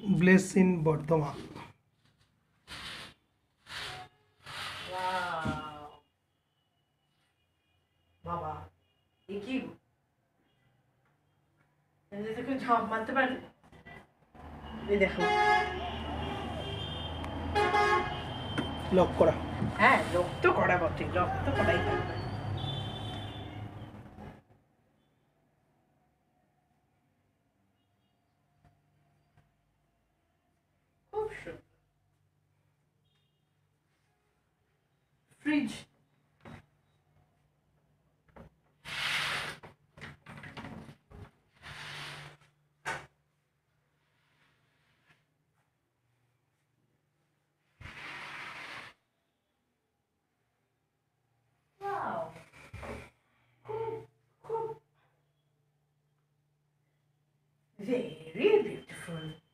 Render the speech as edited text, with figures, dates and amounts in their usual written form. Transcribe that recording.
Bless in Bardhaman. বাবা এ কি দেখো ঝাঁপ মারতে পারে। এই দেখো লক করা। হ্যাঁ লক তো করা বটে, লক তো করাই থাকবে। খুব সুন্দর ফ্রিজ। Very beautiful.